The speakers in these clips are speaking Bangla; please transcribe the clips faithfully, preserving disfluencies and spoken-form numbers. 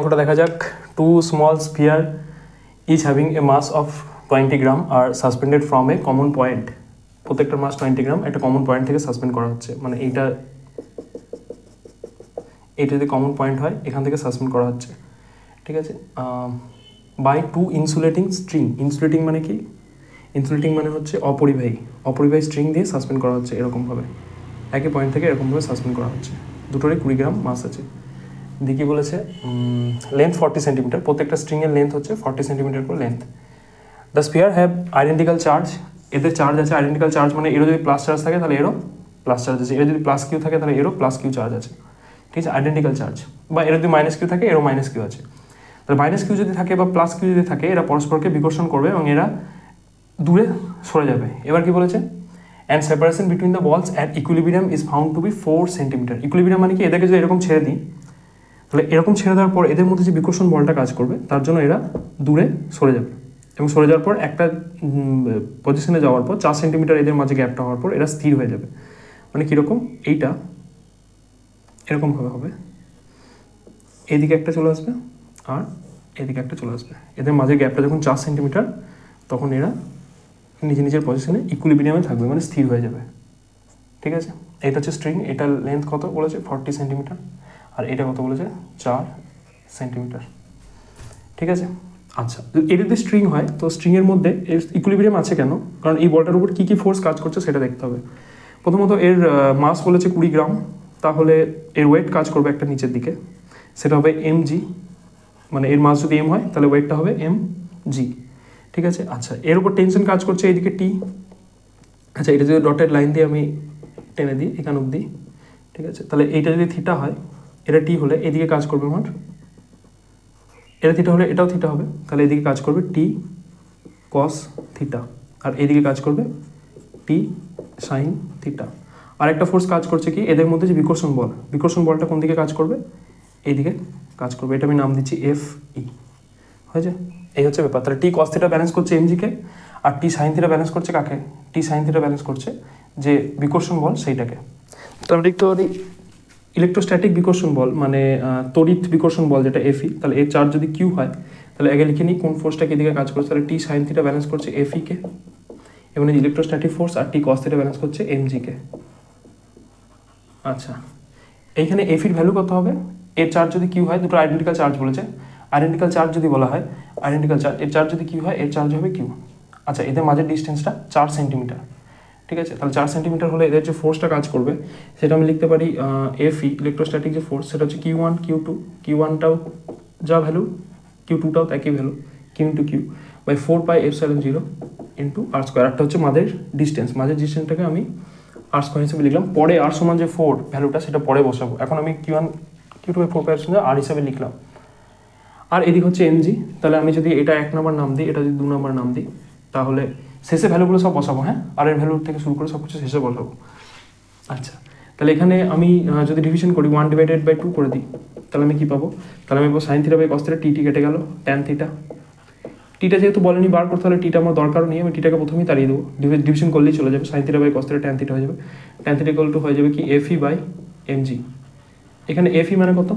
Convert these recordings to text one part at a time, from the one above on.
অঙ্কটা দেখা যাক। Two small sphere each having a mass of twenty gram আর suspended from a common point. প্রত্যেকটা মাস টোয়েন্টি গ্রাম একটা কমন পয়েন্ট থেকে সাসপেন্ড করা হচ্ছে, মানে এইটা এইটা যদি কমন পয়েন্ট হয় এখান থেকে সাসপেন্ড করা হচ্ছে, ঠিক আছে। By two insulating string. Insulating মানে কি? ইনসুলেটিং মানে হচ্ছে অপরিবাহী অপরিবাহী স্ট্রিং দিয়ে সাসপেন্ড করা হচ্ছে এরকমভাবে, একই পয়েন্ট থেকে এরকমভাবে সাসপেন্ড করা হচ্ছে। দুটোরই কুড়ি গ্রাম মাস আছে। দিকে বলেছে লেন্থ ফর্টি সেন্টিমিটার, প্রত্যেকটা স্ট্রিংয়ের লেন্থ হচ্ছে ফর্টি সেন্টিমিটার করে length. The sphere have identical charge. এদের চার্জ আছে আইডেন্টিক্যাল চার্জ, মানে এরও যদি প্লাস চার্জ থাকে তাহলে এরও প্লাস চার্জ আছে, এর যদি প্লাস কিউ থাকে তাহলে এরও প্লাস কিউ চার্জ আছে, ঠিক আছে। আইডেন্টিক্যাল চার্জ, বা এর যদি মাইনাস কিউ থাকে এরও মাইনাস কিউ আছে। তাহলে মাইনাস কিউ যদি থাকে বা প্লাস কিউ যদি থাকে এরা পরস্পরকে বিকর্ষণ করবে এবং এরা দূরে সরে যাবে। এবার কি বলেছে? And separation between the balls at equilibrium is found to be four centimetre. Equilibrium মানে কি? এদেরকে যদি এরকম ছেড়ে দিই তাহলে এরকম ছেড়ে দেওয়ার পর এদের মধ্যে যে বিকর্ষণ বলটা কাজ করবে তার জন্য এরা দূরে সরে যাবে, এবং সরে যাওয়ার পর একটা পজিশনে যাওয়ার পর চার সেন্টিমিটার এদের মাঝে গ্যাপটা হওয়ার পর এরা স্থির হয়ে যাবে। মানে কীরকম? এইটা এরকমভাবে হবে, এদিকে একটা চলে আসবে আর এদিকে একটা চলে আসবে। এদের মাঝে গ্যাপটা যখন চার সেন্টিমিটার তখন এরা নিজের নিজের পজিশনে ইকুইলিব্রিয়ামে থাকবে, মানে স্থির হয়ে যাবে, ঠিক আছে। এটা হচ্ছে স্ট্রিং, এটার লেন্থ কত বলেছে? ফর্টি সেন্টিমিটার, আর এটা কত বলেছে? চার সেন্টিমিটার, ঠিক আছে। আচ্ছা, এটা যদি স্ট্রিং হয় তো স্ট্রিংয়ের মধ্যে এর ইকুইলিব্রিয়াম আছে কেন? কারণ এই বলটার উপর কী কী ফোর্স কাজ করছে সেটা দেখতে হবে। প্রথমত এর মাস বলেছে কুড়ি গ্রাম, তাহলে এর ওয়েট কাজ করবে একটা নিচের দিকে, সেটা হবে এম জি, মানে এর মাস যদি এম হয় তাহলে ওয়েটটা হবে এম জি, ঠিক আছে। আচ্ছা, এর উপর টেনশন কাজ করছে এইদিকে টি। আচ্ছা, এটা যদি ডটেড লাইন দিয়ে আমি টেনে দিই এখান অবধি, ঠিক আছে, তাহলে এইটা যদি থিটা হয়, এটা টি হলে এদিকে কাজ করবে আমার, এটা থিটা হলে এটাও থিটা হবে, তাহলে এদিকে কাজ করবে টি কস থিটা, আর এদিকে কাজ করবে টি সাইন থিটা। আর একটা ফোর্স কাজ করছে কি? এদের মধ্যে যে বিকর্ষণ বল, বিকর্ষণ বলটা কোন দিকে কাজ করবে? এইদিকে কাজ করবে। এটা আমি নাম দিচ্ছি এফ ই, হয়েছে। এই হচ্ছে ব্যাপার। তাহলে টি কস থিটা ব্যালেন্স করছে এমজিকে, আর টি সাইন থিটা ব্যালেন্স করছে কাকে? টি সাইন থিটা ব্যালেন্স করছে যে বিকর্ষণ বল সেইটাকে। তো আমরা দেখতে পারি ইলেকট্রোস্ট্যাটিক বিকর্ষণ বল মানে তড়িৎ বিকর্ষণ বল যেটা এফই, তাহলে এর চার্জ যদি কিউ হয় তাহলে আগে লিখে নিই কোন ফোর্সটা কি দিকে কাজ করছে। তাহলে টি সাইন থিটা ব্যালেন্স করছে এফইকে, এবং এই ইলেকট্রোস্ট্যাটিক ফোর্স, আর টি কস থিটা ব্যালেন্স করছে এমজিকে। আচ্ছা, এইখানে এফির ভ্যালু কত হবে? এর চার্জ যদি কিউ হয়, দুটো আইডেন্টিক্যাল চার্জ বলেছে, আইডেন্টিক্যাল চার্জ যদি বলা হয়, আইডেন্টিক্যাল চার্জ, এর চার্জ যদি কিউ হয় এর চার্জ হবে কিউ। আচ্ছা, এদের মাঝের ডিস্টেন্সটা চার সেন্টিমিটার, ঠিক আছে। তাহলে চার সেন্টিমিটার হলে এদের যে ফোর্সটা কাজ করবে সেটা আমি লিখতে পারি এফই, ইলেকট্রোস্ট্যাটিক যে ফোর্স সেটা হচ্ছে Q one Q two, Q ওয়ানটাও যা ভ্যালু, কিউ টুটাও একই value, Q into Q by four pi epsilon zero into R square. একটা হচ্ছে মাঝের ডিস্টেন্স, মাঝের ডিস্টেন্সটাকে আমি আর স্কোয়ার হিসেবে লিখলাম। পরে আর সমান যে ফোর ভ্যালুটা সেটা পরে বসাবো, এখন আমি Q one Q two by four pi epsilon R হিসাবে লিখলাম। আর এদিক হচ্ছে এমজি, তাহলে আমি যদি এটা এক নম্বর নাম দিই, এটা যদি দু নম্বর নাম দিই, তাহলে শেষে ভ্যালুগুলো সব বসাবো, হ্যাঁ, আর এর ভ্যালু থেকে শুরু করে সব কিছু শেষে বসাবো। আচ্ছা, তাহলে এখানে আমি যদি ডিভিশন করি ওয়ান ডিভাইডেড বাই টু করে দিই, তাহলে আমি কী পাবো? তাহলে আমি পাবো sine theta by cos theta, T T কেটে গেল, ট্যান থিটা। টিটা যেহেতু বলেনি বার করতে, হলে টিটা আমার দরকারও নেই, আমি টিটাকে প্রথমেই তাড়িয়ে দেবো, ডিভিশন করলেই চলে যাবে। Sine theta by cos theta tan theta হয়ে যাবে, ট্যান থিটা ইকুয়াল টু হয়ে যাবে কি এফই বাই এমজি। এখানে এফই মানে কত?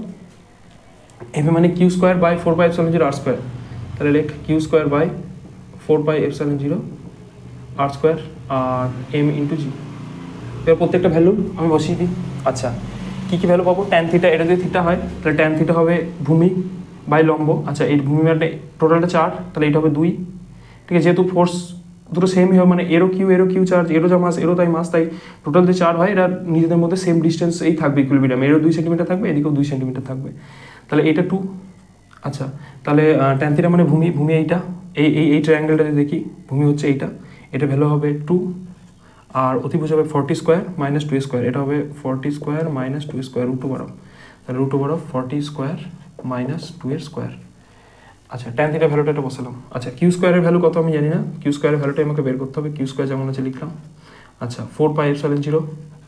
এফই মানে Q square by four by epsilon zero R square, তাহলে লেখ Q square by four by epsilon zero R square আর এম ইন্টু জি। এবার প্রত্যেকটা ভ্যালু আমি বসিয়ে দিই। আচ্ছা, কী কী ভ্যালু পাবো? ট্যান থিটা, এটা যদি থিটা হয় তাহলে ট্যান থিটা হবে ভূমি বাই লম্ব। আচ্ছা, এই ভূমি মানে টোটালটা চার, তাহলে এটা হবে দুই, ঠিক আছে। যেহেতু ফোর্স দুটো সেমই হবে, মানে এরও কিউ এরও কিউ চার্জ, এরও যা মাস এরও তাই মাস, তাই টোটাল যে চার হয় এরা নিজেদের মধ্যে সেম ডিস্টেন্স এই থাকবে ইকুইলিব্রিয়াম, এরও দুই সেন্টিমিটার থাকবে, এদিকেও দুই সেন্টিমিটার থাকবে, তাহলে এটা টু। আচ্ছা, তাহলে ট্যান থিটা মানে ভূমি, ভূমি এইটা, এই এই এই ট্রায়াঙ্গেলটা দেখি, ভূমি হচ্ছে এইটা, এটা ভ্যালু হবে টু, আর অতিভুজ হবে forty square minus two square, এটা হবে forty square minus two square root over of, তাহলে root over of forty square minus two এর স্কোয়ার। আচ্ছা, ট্যান থিটা ভ্যালুটা এটা বসালাম। আচ্ছা, কিউ স্কোয়ারের ভ্যালু কত আমি জানি না, কিউ স্কোয়ারের ভ্যালুটা আমাকে বের করতে হবে। কিউ স্কোয়ার যেমন আছে লিখলাম। আচ্ছা, four pi epsilon zero,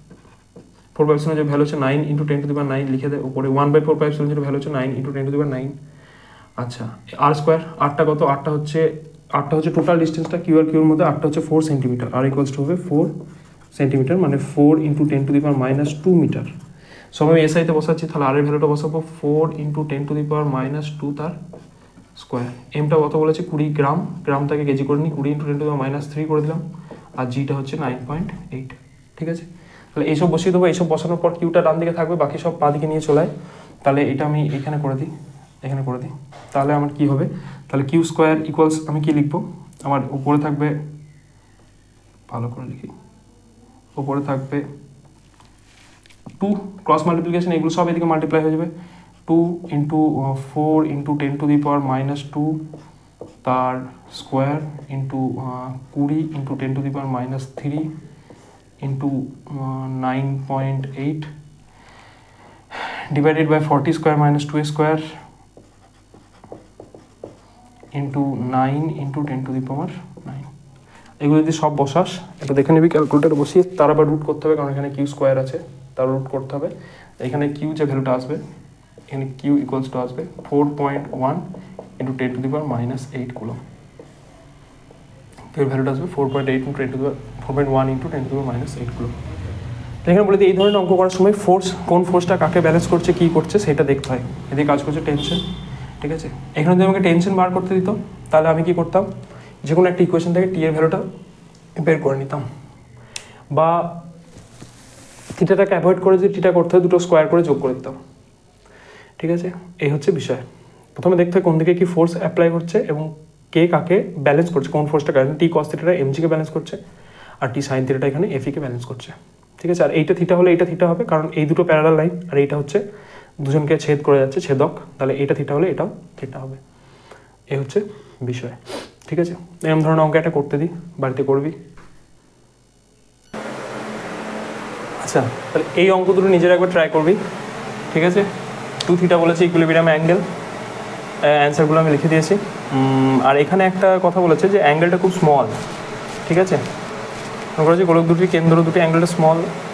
four pi epsilon যে ভ্যালু হচ্ছে nine into ten to the power nine লিখে দেয় উপরে, one by four pi epsilon zero value হচ্ছে nine into ten to the power nine. আচ্ছা, আর স্কোয়ার, আটটা কত? আটটা হচ্ছে আটটা হচ্ছে টোটাল ডিস্টেন্সটা কিউ আর কিউর মধ্যে, আটটা হচ্ছে four centimetre, R equals to হবে ফোর সেন্টিমিটার, মানে four into ten to the power minus two metre. So আমি এসআইতে বসাচ্ছি, তাহলে আর এর ভ্যালুটা বসাবো four into ten to the power minus two তার স্কোয়ার। এমটা কত বলেছে কুড়ি গ্রাম, গ্রামটাকে কেজি করে নিই, কুড়ি into ten to the power minus three করে দিলাম, আর জিটা হচ্ছে নাইন পয়েন্ট এইট। ঠিক আছে, তাহলে এইসব বসিয়ে দেবো। এইসব বসানোর পর কিউটা ডান দিকে থাকবে, বাকি সব বাঁ দিকে নিয়ে চলে যায়। তাহলে এটা আমি এখানে করে দিই, এখানে করে দিই, তাহলে আমার কি হবে, তাহলে কিউ স্কোয়ার ইকুয়ালস আমি কি লিখবো, আমার উপরে থাকবে, ভালো করে লিখি, উপরে থাকবে টু ক্রস মাল্টিপ্লিকেশন, এগুলো সব এদিকে মাল্টিপ্লাই হয়ে যাবে, two into four into ten to the power minus two তার স্কোয়ার ইন্টু কুড়ি into ten to the power minus three into nine point eight divided by forty square minus two square into nine into ten to the power nine. এগুলো যদি সব বসাস, এটা দেখে নিবি ক্যালকুলেটার বসিয়ে, তার আবার রুট করতে হবে, কারণ এখানে কিউ স্কোয়ার আছে, তার রুট করতে হবে। এখানে কিউ যে ভ্যালুটা আসবে, এখানে কিউ ইকুয়ালস টু আসবে four point one into ten to the power minus eight coulomb. কিউর ভ্যালুটা আসবে four point eight into ten to the power four point one into ten to the power minus eight coulomb. এখানে বলে দিই, এই ধরনের অঙ্ক করার সময় ফোর্স, কোন ফোর্সটা কাকে ব্যালেন্স করছে, কী করছে সেটা দেখতে হয়। এদিকে কাজ করছে টেনশন। ঠিক আছে, এখানে যদি আমাকে টেনশন বার করতে দিত, তাহলে আমি কি করতাম, যে কোনো একটা ইকুয়েশন থেকে টি এর ভ্যালুটা বের করে নিতাম, বা থিটাটাকে অ্যাভয়েড করে যে টিটা করতে হয় দুটো স্কোয়ার করে যোগ করে দিতাম। ঠিক আছে, এই হচ্ছে বিষয়। প্রথমে দেখতে হয় কোন দিকে কি ফোর্স অ্যাপ্লাই করছে এবং কে কাকে ব্যালেন্স করছে, কোন ফোর্সটা কারণ টি কস থিটাটা এমজিকে ব্যালেন্স করছে, আর টি সাইন থিটাটা এখানে এফিকে ব্যালেন্স করছে। ঠিক আছে, আর এইটা থিটা হলে এইটা থিটা হবে, কারণ এই দুটো প্যারালাল লাইন, আর এইটা হচ্ছে দুজনকে ছেদ করে যাচ্ছে, ছেদক, তাহলে এইটা থিটা হলে এটাও থিটা হবে। এই হচ্ছে বিষয়। ঠিক আছে, এরকম ধরনের অঙ্ক একটা করতে দিই, বাড়িতে করবি। আচ্ছা, তাহলে এই অঙ্ক দুটো নিজের একবার ট্রাই করবি। ঠিক আছে, টু থিটা বলেছে ইকুইলিব্রিয়াম অ্যাঙ্গেল, অ্যান্সারগুলো আমি লিখে দিয়েছি। আর এখানে একটা কথা বলেছে যে অ্যাঙ্গেলটা খুব স্মল। ঠিক আছে, মনে করেছি গোলক দুটির কেন্দ্র দুটি অ্যাঙ্গেলটা স্মল,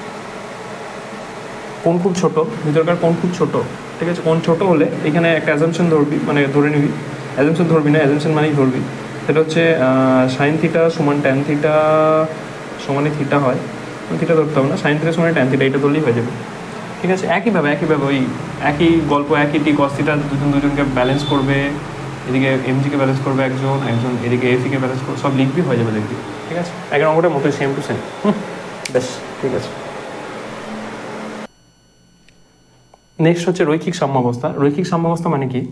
কোণ খুব ছোটো, ভিতরকার কোণ খুব ছোটো। ঠিক আছে, কোণ ছোটো হলে এখানে একটা অ্যাজাম্পশন ধরবি, মানে ধরে নিবি, অ্যাজাম্পশন ধরবি না, অ্যাজাম্পশন মানেই ধরবি, সেটা হচ্ছে সাইন থিটা সমান ট্যান থিটা সমানে থিটা হয়, থিটা ধরতে হবে না, সাইন থিটা সমানে ট্যান থিটা, এটা ধরলেই হয়ে যাবে। ঠিক আছে, একইভাবে একইভাবে ওই একই গল্প, একই টি কস থিটা দুজন দুজনকে ব্যালেন্স করবে, এদিকে এমজিকে ব্যালেন্স করবে একজন, একজন এদিকে এফিকে ব্যালেন্স করবে, সব লিখবি, হয়ে যাবে দেখবি। ঠিক আছে, আগের অঙ্কটার মতোই সেম টু সেম। বেশ, ঠিক আছে। নেক্সট হচ্ছে রৈখিক সাম্যাবস্থা। রৈখিক সাম্যাবস্থা মানে কি,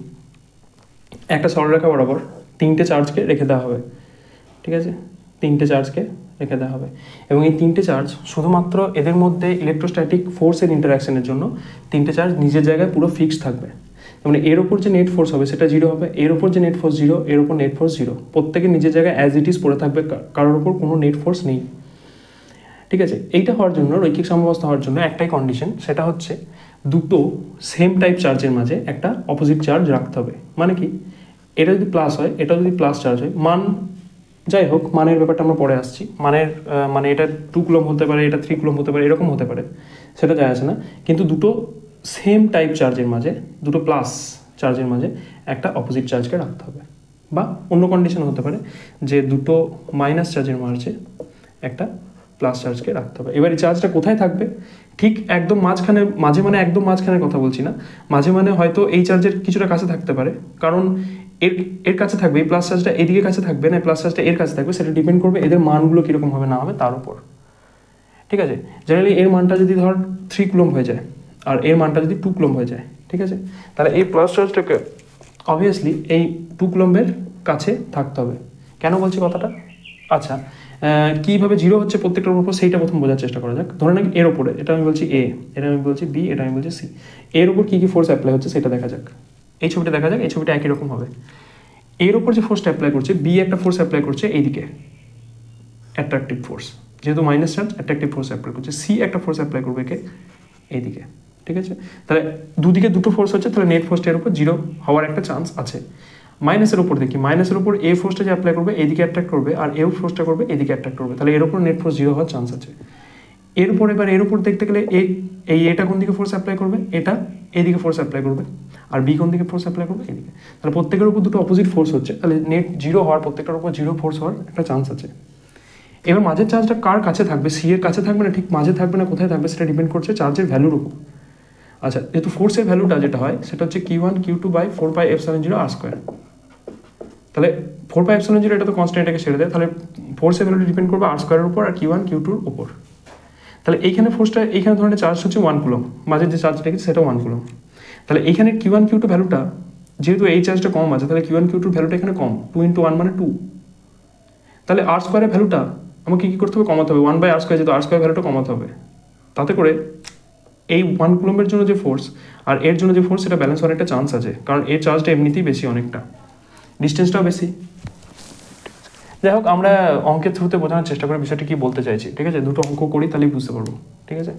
একটা সরলরেখা বরাবর তিনটে চার্জকে রেখে দেওয়া হবে। ঠিক আছে, তিনটে চার্জকে রেখে দেওয়া হবে, এবং এই তিনটে চার্জ শুধুমাত্র এদের মধ্যে ইলেকট্রোস্ট্যাটিক ফোর্সের ইন্টারাকশনের জন্য তিনটে চার্জ নিজের জায়গায় পুরো ফিক্সড থাকবে। মানে এর ওপর যে নেট ফোর্স হবে সেটা জিরো হবে, এর ওপর যে নেট ফোর্স জিরো, এর ওপর নেট ফোর্স জিরো, প্রত্যেকের নিজের জায়গায় অ্যাজ ইট ইজ পড়ে থাকবে, কারোর ওপর কোনো নেট ফোর্স নেই। ঠিক আছে, এইটা হওয়ার জন্য, রৈখিক সাম্যাবস্থা হওয়ার জন্য একটাই কন্ডিশন, সেটা হচ্ছে দুটো সেম টাইপ চার্জের মাঝে একটা অপোজিট চার্জ রাখতে হবে। মানে কি, এটা যদি প্লাস হয়, এটা যদি প্লাস চার্জ হয়, মান যাই হোক, মানের ব্যাপারটা আমরা পরে আসছি, মানের মানে এটা টু কুলম হতে পারে, এটা থ্রি কুলম হতে পারে, এরকম হতে পারে, সেটা যায় আসে না, কিন্তু দুটো সেম টাইপ চার্জের মাঝে, দুটো প্লাস চার্জের মাঝে একটা অপোজিট চার্জকে রাখতে হবে। বা অন্য কন্ডিশন হতে পারে যে দুটো মাইনাস চার্জের মাঝে একটা প্লাস চার্জকে রাখতে হবে। এবার এই চার্জটা কোথায় থাকবে, ঠিক একদম মাঝখানে, মাঝে মানে একদম মাঝখানের কথা বলছি না, মাঝে মানে হয়তো এই চার্জের কিছুটা কাছে থাকতে পারে, কারণ এর এর কাছে থাকবে, এই প্লাস চার্জটা এদিকে কাছে থাকবে না, প্লাস চার্জটা এর কাছে থাকবে, সেটা ডিপেন্ড করবে এদের মানগুলো কীরকম হবে না হবে তার উপর। ঠিক আছে, জেনারেলি এর মানটা যদি ধর থ্রি কুলম হয়ে যায় আর এর মানটা যদি টু কুলম হয়ে যায়, ঠিক আছে, তাহলে এই প্লাস চার্জটাকে অবভিয়াসলি এই টু কুলম্বের কাছে থাকতে হবে। কেন বলছি কথাটা, আচ্ছা, কীভাবে জিরো হচ্ছে প্রত্যেকটার উপর সেইটা প্রথম বোঝার চেষ্টা করা যাক। ধরে নাকি এর ওপরে, এটা আমি বলছি এ, এটা আমি বলছি বি, এটা আমি বলছি সি, এর ওপর কী কী ফোর্স অ্যাপ্লাই হচ্ছে সেটা দেখা যাক। এই ছবিটা দেখা যাক, এই ছবিটা একই রকম হবে। এর ওপর যে ফোর্সটা অ্যাপ্লাই করছে, বি একটা ফোর্স অ্যাপ্লাই করছে এইদিকে, অ্যাট্রাকটিভ ফোর্স, যেহেতু minus charge attractive force apply করছে, সি একটা ফোর্স অ্যাপ্লাই করবে কে এইদিকে। ঠিক আছে, তাহলে দুদিকে দুটো ফোর্স হচ্ছে, তাহলে নেট ফোর্সটার উপর জিরো হওয়ার একটা চান্স আছে। মাইনাসের উপর দেখি, মাইনাসের উপর এ ফোর্সটা যে অ্যাপ্লাই করবে এদিকে অ্যাট্রাক্ট করবে, আর এও ফোর্সটা করবে এদিকে অ্যাট্রাক্ট করবে, তাহলে এর উপর নেট ফোর্স জিরো হওয়ার চান্স আছে। এরপর এবার এর উপর দেখতে গেলে এই এই এটা কোন দিকে ফোর্স অ্যাপ্লাই করবে, এটা এদিকে ফোর্স অ্যাপ্লাই করবে, আর বি কোন দিকে ফোর্স অ্যাপ্লাই করবে এদিকে, তাহলে প্রত্যেকের উপর দুটো অপোজিট ফোর্স হচ্ছে, তাহলে নেট জিরো হওয়ার, প্রত্যেকটার উপর জিরো ফোর্স হওয়ার একটা চান্স আছে। এবার মাঝের চার্জটা কার কাছে থাকবে, সি এর কাছে থাকবে না ঠিক মাঝে থাকবে না কোথায় থাকবে, সেটা ডিপেন্ড করছে চার্জের ভ্যালুর উপর। আচ্ছা, যেহেতু ফোর্সের ভ্যালুটা যেটা হয় সেটা হচ্ছে Q one Q two by four pi epsilon zero R square. তাহলে ফোর পাই এপসাইলন জিরো এটা তো কনস্ট্যান্ট, এটাকে ছেড়ে দেয়, তাহলে ফোর্সের ভ্যালুটা ডিপেন্ড করবে আর স্কোয়ারের উপর আর কিউ ওয়ান কিউ টুর উপর। তাহলে এইখানে ফোর্সটা এইখানে ধরনের চার্জ হচ্ছে ওয়ান কুলম, মাঝের যে চার্জটা রেখেছে সেটা ওয়ান কুলম। তাহলে এইখানে কিউ ওয়ান কিউ টু ভ্যালুটা যেহেতু এই চার্জটা কম আছে, তাহলে কিউ ওয়ান কিউ টুর ভ্যালুটা এখানে কম, টু ইন্টু ওয়ান মানে টু। তাহলে আর স্কোয়ারের ভ্যালুটা আমাকে কী করতে হবে, কমাতে হবে, ওয়ান বাই আর স্কোয়ার, যেহেতু আর স্কোয়ার ভ্যালুটা কমাতে হবে, তাতে করে এই ওয়ান কুলমের জন্য যে ফোর্স আর এর জন্য যে ফোর্স সেটা ব্যালেন্স হওয়ার একটা চান্স আছে, কারণ এর চার্জটা এমনিতেই বেশি, অনেকটা ডিস্টেন্সটাও বেশি। যাই হোক, আমরা অঙ্কের থ্রুতে বোঝানোর চেষ্টা করি বিষয়টা কী বলতে চাইছি, ঠিক আছে? দুটো অঙ্ক করি তাহলেই বুঝতে পারবো, ঠিক আছে?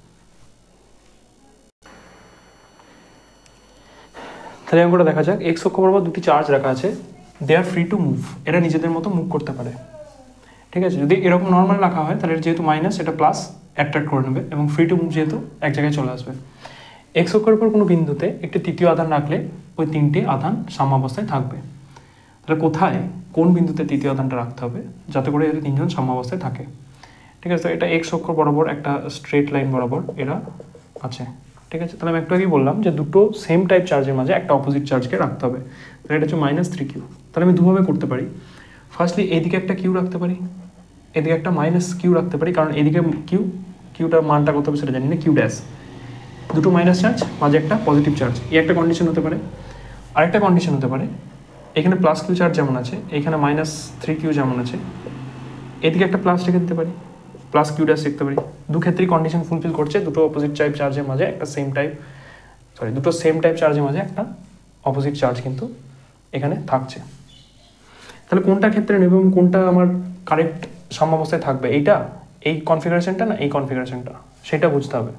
তাহলে অঙ্কটা দেখা যাক। এক্স অক্ষ বরাবর দুটি চার্জ রাখা আছে, they are free to move, এরা নিজেদের মতো মুভ করতে পারে, ঠিক আছে? যদি এরকম নর্মাল রাখা হয় তাহলে যেহেতু মাইনাস, এটা প্লাস অ্যাট্রাক্ট করে নেবে, এবং ফ্রি টু মুভ যেহেতু এক জায়গায় চলে আসবে। এক্স অক্ষের উপর কোনো বিন্দুতে একটি তৃতীয় আধান রাখলে ওই তিনটি আধান সাম্যাবস্থায় থাকবে। তাহলে কোথায়, কোন বিন্দুতে তৃতীয় আধানটা রাখতে হবে যাতে করে এর তিনজন সাম্যাবস্থায় থাকে, ঠিক আছে? তো এটা এক্স অক্ষ বরাবর একটা স্ট্রেট লাইন বরাবর এরা আছে, ঠিক আছে? তাহলে আমি একটু আগেই বললাম যে দুটো সেম টাইপ চার্জের মাঝে একটা অপোজিট চার্জকে রাখতে হবে। তাহলে এটা হচ্ছে মাইনাস থ্রি কিউ। তাহলে আমি দুভাবে করতে পারি। ফার্স্টলি এইদিকে একটা কিউ রাখতে পারি, এদিকে একটা মাইনাস কিউ রাখতে পারি, কারণ এদিকে কিউ, কিউটার মানটা কত হবে সেটা জানি না, কিউ ড্যাশ, দুটো মাইনাস চার্জ, মাঝে একটা পজিটিভ চার্জ, এই একটা কন্ডিশন হতে পারে। আরেকটা কন্ডিশন হতে পারে, এখানে প্লাস কিউ চার্জ যেমন আছে, এখানে মাইনাস থ্রি কিউ যেমন আছে, এদিকে একটা প্লাস রেখে দিতে পারি, প্লাস কিউ ড্যাশ লিখতে পারি। দু ক্ষেত্রেই কন্ডিশন ফুলফিল করছে, দুটো অপোজিট টাইপ চার্জের মাঝে একটা সেম টাইপ, সরি দুটো সেম টাইপ চার্জের মাঝে একটা অপোজিট চার্জ কিন্তু এখানে থাকছে। তাহলে কোনটা ক্ষেত্রে নেব এবং কোনটা আমার কারেক্ট সাম্যাবস্থায় থাকবে, এইটা, এই কনফিগারেশনটা না এই কনফিগারেশনটা, সেটা বুঝতে হবে।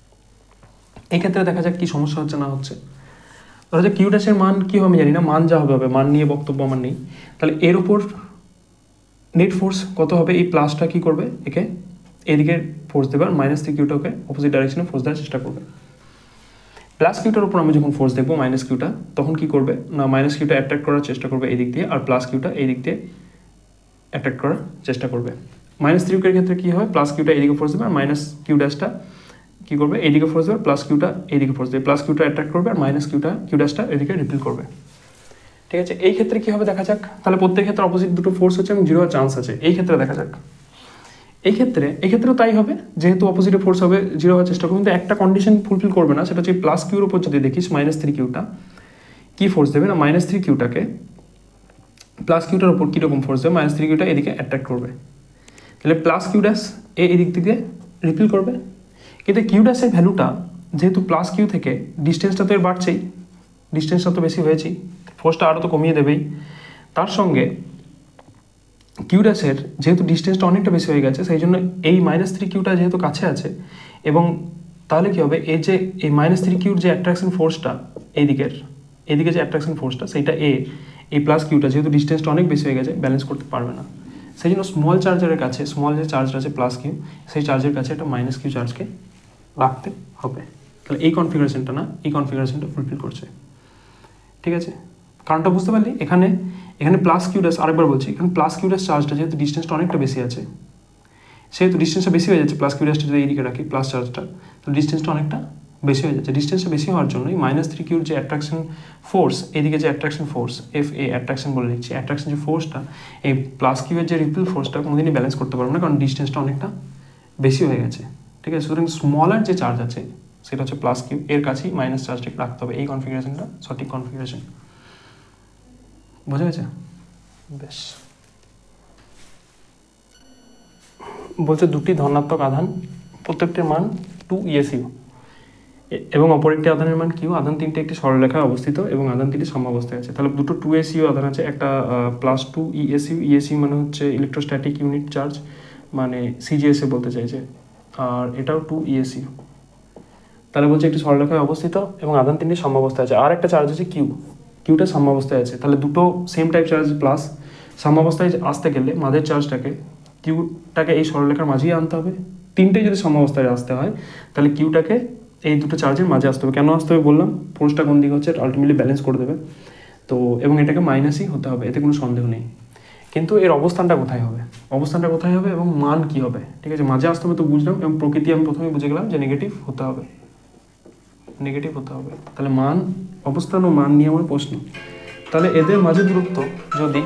এই ক্ষেত্রে দেখা যাক কী সমস্যা হচ্ছে না হচ্ছে। ধরা যাক কিউ ড্যাশের মান কী হবে আমি জানি না, মান যা হবে হবে, মান নিয়ে বক্তব্য আমার নেই। তাহলে এর উপর নেট ফোর্স কত হবে, এই প্লাসটা কী করবে, একে এদিকে ফোর্স দেবে, আর মাইনাস থ্রি কিউটাকে অপোজিট ডাইরেকশনে ফোর্স দেওয়ার চেষ্টা করবে। প্লাস কিউটার উপর আমি যখন ফোর্স দেখবো মাইনাস কিউটা, তখন কী করবে না, মাইনাস কিউটা অ্যাট্রাক্ট করার চেষ্টা করবে এই দিক দিয়ে, আর প্লাস কিউটা এই দিক দিয়ে অ্যাট্রাক্ট করার চেষ্টা করবে। মাইনাস থ্রি কিউর ক্ষেত্রে কী হয়, প্লাস কিউটা এইদিকে ফোর্স দেবে, আর মাইনাস কিউ ড্যাশটা কী করবে, এইদিকে ফোর্স দেবে, প্লাস কিউটা এইদিকে ফোর্স দেবে, প্লাস কিউটা অ্যাট্রাক্ট করবে, আর মাইনাস কিউটা কিউ ড্যাশটা এদিকে রিপিল করবে, ঠিক আছে? এই ক্ষেত্রে কী হবে দেখা যাক। তাহলে প্রত্যেক ক্ষেত্রে অপোজিট দুটো ফোর্স হচ্ছে এবং জিরো হওয়ার চান্স আছে। এই ক্ষেত্রে দেখা যাক, এই ক্ষেত্রে এই ক্ষেত্রেও তাই হবে, যেহেতু অপোজিটে ফোর্স হবে জিরো হওয়ার চেষ্টা করবে, কিন্তু একটা কন্ডিশন ফুলফিল করবে না, সেটা হচ্ছে প্লাস কিউর উপর যদি দেখিস মাইনাস থ্রি কিউটা কী ফোর্স দেবে না, মাইনাস থ্রি কিউটাকে প্লাস কিউটার উপর কীরকম ফোর্স দেবে, মাইনাস থ্রি কিউটা এদিকে অ্যাট্রাক্ট করবে, তাহলে প্লাস কিউ ড্যাশ এ এদিক থেকে রিপিল করবে। কিন্তু কিউ ড্যাশের ভ্যালুটা যেহেতু প্লাস কিউ থেকে ডিস্টেন্সটা তো এর বাড়ছেই, ডিস্টেন্সটা তো বেশি হয়েছেই, ফোর্সটা আরও তো কমিয়ে দেবেই, তার সঙ্গে কিউ ড্যাশের যেহেতু ডিস্টেন্সটা অনেকটা বেশি হয়ে গেছে, সেই জন্য এই মাইনাস থ্রি কিউটা যেহেতু কাছে আছে, এবং তাহলে কী হবে, এই যে এই মাইনাস থ্রি কিউর যে অ্যাট্রাকশন ফোর্সটা এইদিকের, এইদিকে যে অ্যাট্রাকশন ফোর্সটা সেইটা এ, এই প্লাস কিউটা যেহেতু ডিস্টেন্সটা অনেক বেশি হয়ে গেছে ব্যালেন্স করতে পারবে না, সেই জন্য স্মল চার্জারের কাছে, স্মল যে চার্জটা আছে প্লাস কিউ, সেই চার্জের কাছে একটা মাইনাস কিউ চার্জকে রাখতে হবে। তাহলে এই কনফিগারেশনটা না এই কনফিগারেশনটা ফুলফিল করছে, ঠিক আছে? কারণটা বুঝতে পারলি, এখানে এখানে প্লাস কিউ ড্যাশ, আরেকবার বলছি, এখানে প্লাস কিউ ড্যাশ চার্জটা যেহেতু ডিস্টেন্সটা অনেকটা বেশি আছে, সেহেতু ডিস্টেন্সটা বেশি হয়ে যাচ্ছে, প্লাস কিউ ড্যাশটা যদি এইদিকে রাখি প্লাস চার্জটা, তো ডিস্টেন্সটা অনেকটা বেশি হয়ে যাচ্ছে। ডিস্টেন্সটা বেশি হওয়ার জন্য এই মাইনাস থ্রি কিউর যে অ্যাট্রাকশন ফোর্স, এদিকে যে attraction force F A attraction বলে লিখছি, অ্যাট্রাকশন যে ফোর্সটা, এই প্লাস কিউয়ের যে রিপিল ফোর্সটা কোনোদিনই ব্যালেন্স করতে পারবে না, কারণ ডিস্টেন্সটা অনেকটা বেশি হয়ে গেছে, ঠিক আছে? সুতরাং স্মলার যে চার্জ আছে সেটা হচ্ছে প্লাস কিউ, এর কাছেই মাইনাস চার্জটাকে রাখতে হবে। এই কনফিগারেশনটা সঠিক কনফিগারেশন, বোঝা গেছে? বেশ, বলছে দুটি ধনাত্মক আধান, প্রত্যেকটির মান টু ইএসইউ এবং অপর একটি আধানের মান কিউ, আধান তিনটে একটি সরলরেখায় অবস্থিত এবং আধান তিনটি সাম্যাবস্থায় আছে। তাহলে দুটো টু এসইউ আধান আছে, একটা প্লাস টু ইএসইউ, ইএসইউ মানে হচ্ছে ইলেকট্রোস্ট্যাটিক ইউনিট চার্জ, মানে সিজিএসএ বলতে চাইছে, আর এটাও টু ইএসইউ। তাহলে বলছে একটি সরলরেখায় অবস্থিত এবং আধান তিনটি সাম্যাবস্থায় আছে। আর একটা চার্জ আছে কিউ, কিউটা সাম্যাবস্থায় আছে। তাহলে দুটো সেম টাইপ চার্জ প্লাস সাম্যাবস্থায় আসতে গেলে মাঝের চার্জটাকে, কিউটাকে এই সরলরেখার মাঝেই আনতে হবে। তিনটেই যদি সাম্যাবস্থায় আসতে হয় তাহলে কিউটাকে এই দুটো চার্জের মাঝে আসতে হবে। কেন আসতে হবে বললাম, ফোর্সটা কোন দিকে হচ্ছে আলটিমেটলি ব্যালেন্স করে দেবে, তো এবং এটাকে মাইনাসই হতে হবে, এতে কোনো সন্দেহ নেই। কিন্তু এর অবস্থানটা কোথায় হবে, অবস্থানটা কোথায় হবে এবং মান কি হবে, ঠিক আছে? মাঝে আসতে হবে তো বুঝলাম, এবং প্রকৃতি আমি প্রথমে বুঝে গেলাম যে নেগেটিভ হতে হবে। নেগেটিভ হতে হবে। তাহলে মান অবস্থান ও মান নিয়ে আমার প্রশ্ন। তাহলে এদের মাঝে দূরত্ব যদি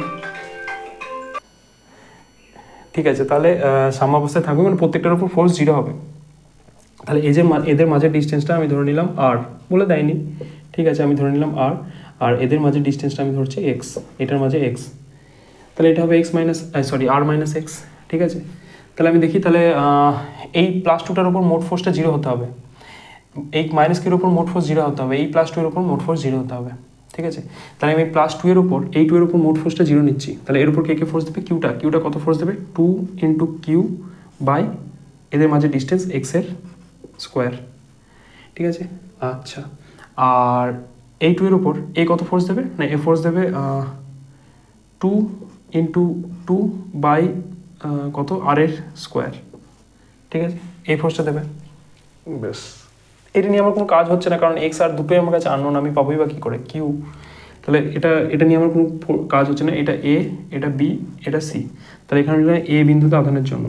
ঠিক আছে, তাহলে সাম্যাবস্থায় থাকবে, মানে প্রত্যেকটার উপর ফোর্স জিরো হবে। তাহলে এই যে এদের মাঝের ডিস্টেন্সটা আমি ধরে নিলাম আর, বলে দেয়নি, ঠিক আছে, আমি ধরে নিলাম আর, আর এদের মাঝের ডিস্টেন্সটা আমি ধরছি এক্স, এটার মাঝে এক্স, তাহলে এটা হবে X minus sorry R minus X, ঠিক আছে। তাহলে আমি দেখি, তাহলে এই প্লাস টুটার উপর মোট ফোর্সটা জিরো হতে হবে, এই মাইনাস কিউর উপর মোট ফোর্স জিরো হতে হবে, এই প্লাস টু এর উপর মোট ফোর্স জিরো হতে হবে, ঠিক আছে। তাহলে আমি প্লাস টু এর উপর এই টু এর উপর মোট ফোর্সটা জিরো নিচ্ছি, তাহলে এর উপর কে কে ফোর্স দেবে, কিউটা, কিউটা কত ফোর্স দেবে, টু ইন্টু কিউ বাই এদের মাঝে ডিস্টেন্স এক্সের স্কোয়ার, ঠিক আছে। আচ্ছা, আর এই টু এর উপর এ কত ফোর্স দেবে, না এ ফোর্স দেবে টু ইন্টু টু বাই কত আর এর স্কোয়ার, ঠিক আছে, এই ফোর্সটা দেবে। বেশ, এটা নিয়ে আমার কোনো কাজ হচ্ছে না, কারণ এক্স আর দুটোই আমার কাছে আননোন, আমি পাবোই বা কী করে, কিউ। তাহলে এটা এটা নিয়ে আমার কোনো কাজ হচ্ছে না, এটা এ, এটা বি, এটা সি। তাহলে এখানে এ বিন্দুতে আধানের জন্য,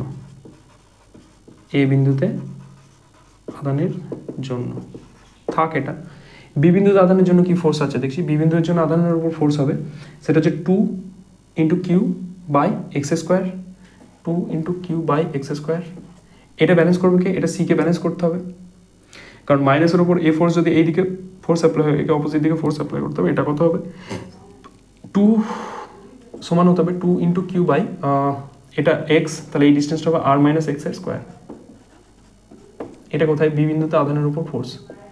এ বিন্দুতে আধানের জন্য থাক এটা। বি বিন্দুতে আধানের জন্য কি ফোর্স আছে দেখছি, বি বিন্দুর জন্য আধানের উপর ফোর্স হবে, সেটা হচ্ছে two into Q by X square, two into Q by X square. এটা ব্যালেন্স করবে কি, এটা সিকে ব্যালেন্স করতে হবে, কারণ মাইনাসের উপর এ ফোর্স যদি এই দিকে ফোর্স অ্যাপ্লাই হয়, একে অপোজিট দিকে ফোর্স অ্যাপ্লাই করতে হবে। এটা কত হবে, টু সমান হতে হবে টু ইন্টু কিউ বাই এটা এক্স, তাহলে এই ডিস্টেন্সটা হবে আর মাইনাস এক্স এর স্কোয়ার। এটা কোথায়, বি বিন্দুতে আধানের উপর ফোর্স।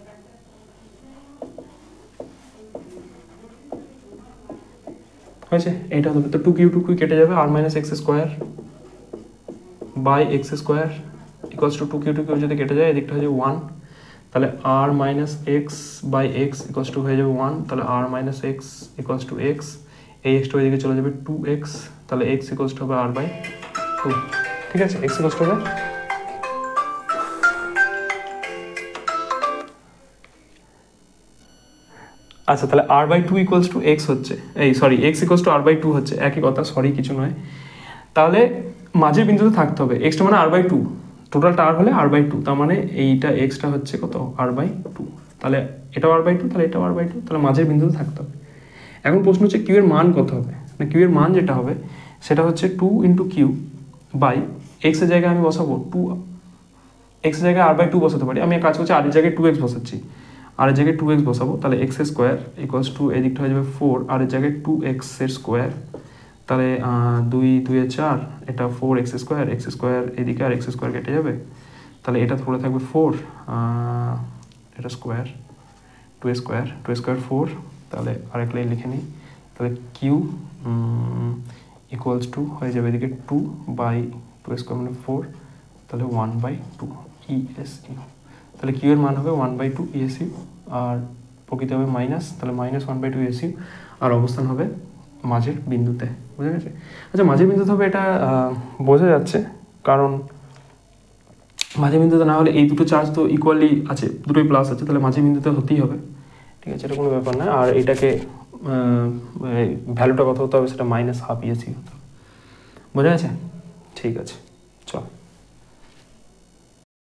হয়েছে, এইটা হবে, তো টু কিউ টু কিউ কেটে যাবে, R minus X square by X square equals to two two two two Q কেটে যায় এদিকটা হয়ে যাবে ওয়ান, তাহলে R minus X by X equals to হয়ে যাবে ওয়ান, তাহলে R minus X equals to X, এই এক্সটা ওইদিকে চলে যাবে টু এক্স, তাহলে এক্স ইকুয়ালস টু হবে আর বাই টু, ঠিক আছে, এক্স ইকুয়ালস টু হবে। আচ্ছা, তাহলে R by two equals to X হচ্ছে, এই sorry X equals to R by two হচ্ছে, একই কথা, সরি কিছু নয়। তাহলে মাঝের বিন্দুতে থাকতে হবে, এক্সটা মানে আর বাই টু, টোটালটা আর হলে আর বাই টু, তার মানে এইটা এক্সটা হচ্ছে কত, আর বাই টু, তাহলে এটাও আর বাই টু, তাহলে এটাও আর বাই টু, তাহলে মাঝের বিন্দুতে থাকতে হবে। এখন প্রশ্ন হচ্ছে কিউ এর মান কত হবে, না কিউ এর মান যেটা হবে সেটা হচ্ছে টু ইন্টু কিউ বাই এক্সের জায়গায় আমি বসাবো টু, এক্সের জায়গায় আর বাই টু বসাতে পারি, আমি কাজ করছি আর এর জায়গায় টু এক্স বসাচ্ছি, আর এর জায়গায় টু এক্স বসাবো, তাহলে এক্স স্কোয়ার ইকুয়ালস টু এদিকটা হয়ে যাবে ফোর, আর এর জায়গায় টু এক্স এর স্কোয়ার, তাহলে দুই দুয়ে চার, এটা four X square, X square এদিকে আর এক্স স্কোয়ার কেটে যাবে, তাহলে এটা পড়ে থাকবে ফোর, এটা square, two square, two square four, তাহলে আরেক লাইন লিখে নিই, তাহলে কিউ ইকুয়ালস টু হয়ে যাবে এদিকে টু বাই টু স্কোয়ার মানে ফোর, তাহলে one by two E S U, তাহলে কিউ এর মান হবে one by two E S U, আর প্রকৃতি হবে মাইনাস, তাহলে minus one by two S U, আর অবস্থান হবে মাঝের বিন্দুতে, বুঝা গেছে। আচ্ছা, মাঝের বিন্দুতে হবে এটা বোঝা যাচ্ছে, কারণ মাঝের বিন্দুতে না হলে এই দুটো চার্জ তো ইকুয়ালি আছে, দুটোই প্লাস আছে, তাহলে মাঝের বিন্দুতে হতেই হবে, ঠিক আছে, এটা কোনো ব্যাপার না। আর এটাকে ভ্যালুটা কত হতে হবে, সেটা মাইনাস হাফ ইএসি হতে হবে, বোঝা গেছে, ঠিক আছে।